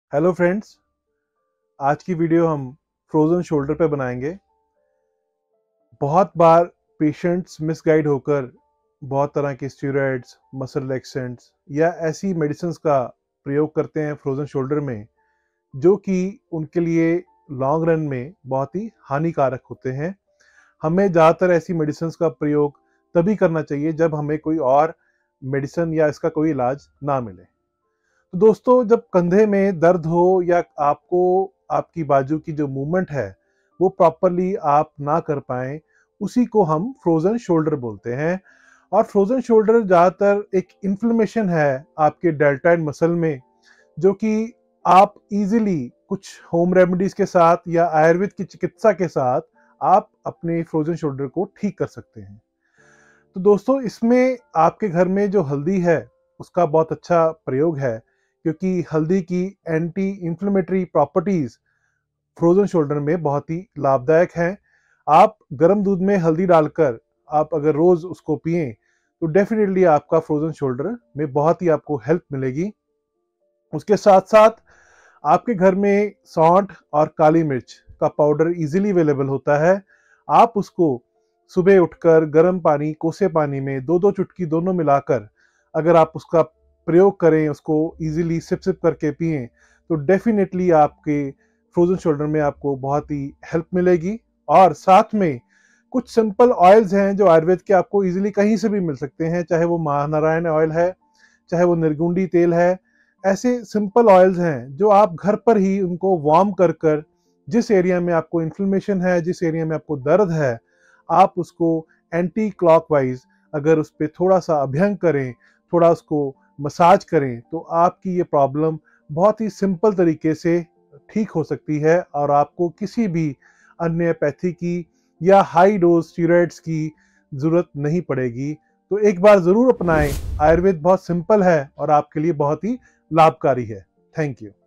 Hello friends, आज की video हम फ्रोज़न शोल्डर पे बनाएंगे। बहुत बार पेशेंट्स मिसगाइड होकर बहुत तरह के स्टेरॉइड्स, मसल रिलैक्सेंट्स या ऐसी मेडिसिन्स का प्रयोग करते हैं फ्रोज़न शोल्डर में, जो कि उनके लिए लॉन्ग रन में बहुत ही हानिकारक होते हैं। हमें ज़्यादातर ऐसी मेडिसिन्स का प्रयोग तभी करना चाहिए जब हमें कोई और मेडिसिन या इसका कोई इलाज ना मिले। तो दोस्तों, जब कंधे में दर्द हो या आपको आपकी बाजू की जो मूवमेंट है वो प्रॉपरली आप ना कर पाएं, उसी को हम फ्रोजन शोल्डर बोलते हैं। और फ्रोजन शोल्डर ज़्यादातर एक इन्फ्लेमेशन है आपके डेल्टॉइड मसल में, जो कि आप इजीली कुछ होम रेमेडीज के साथ या आयुर्वेद की चिकित्सा के साथ आप अपने फ्रोजन शोल्डर को ठीक कर सकते हैं। तो दोस्तों, इसमें आपके घर में जो हल्दी है उसका बहुत अच्छा प्रयोग है, क्योंकि हल्दी की anti inflammatory properties frozen shoulder में बहुत ही लाभदायक हैं। आप गर्म दूध में हल्दी डालकर आप अगर रोज उसको पिएं तो डेफिनेटली आपका फ्रोजन शोल्डर में बहुत ही आपको हेल्प मिलेगी। उसके साथ साथ आपके घर में सौंठ और काली मिर्च का पाउडर इजीली अवेलेबल होता है। आप उसको सुबह उठकर गर्म पानी, कोसे पानी में दो दो चुटकी दोनों मिलाकर अगर आप उसका प्रयोग करें, उसको इजीली सिप सिप करके पिएं, तो डेफिनेटली आपके फ्रोजन शोल्डर में आपको बहुत ही हेल्प मिलेगी। और साथ में कुछ सिंपल ऑयल्स हैं जो आयुर्वेद के आपको इजीली कहीं से भी मिल सकते हैं, चाहे वो महानारायण ऑयल है, चाहे वो निर्गुंडी तेल है। ऐसे सिंपल ऑयल्स हैं जो आप घर पर ही उनको वार्म कर कर, जिस एरिया में आपको इन्फ्लेमेशन है, जिस एरिया में आपको दर्द है, आप उसको एंटी क्लॉकवाइज अगर उस पर थोड़ा सा अभ्यंग करें, थोड़ा उसको मसाज करें, तो आपकी ये प्रॉब्लम बहुत ही सिंपल तरीके से ठीक हो सकती है और आपको किसी भी अन्य पैथी की या हाई डोज स्टीरॉइड्स की जरूरत नहीं पड़ेगी। तो एक बार जरूर अपनाएं। आयुर्वेद बहुत सिंपल है और आपके लिए बहुत ही लाभकारी है। Thank you.